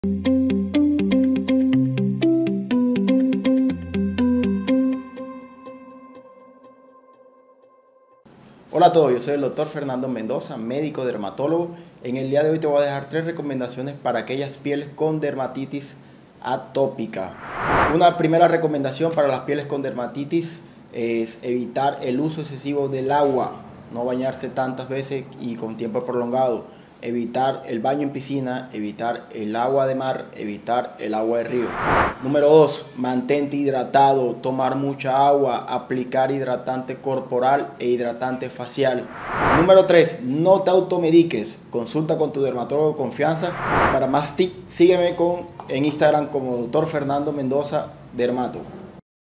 Hola a todos, yo soy el doctor Fernando Mendoza, médico dermatólogo. En el día de hoy te voy a dejar 3 recomendaciones para aquellas pieles con dermatitis atópica. Una primera recomendación para las pieles con dermatitis es evitar el uso excesivo del agua, no bañarse tantas veces y con tiempo prolongado. Evitar el baño en piscina, evitar el agua de mar, evitar el agua de río. Número 2, mantente hidratado, tomar mucha agua, aplicar hidratante corporal e hidratante facial. Número 3, no te automediques, consulta con tu dermatólogo de confianza. Para más tips, sígueme en Instagram como Dr. Fernando Mendoza Dermato.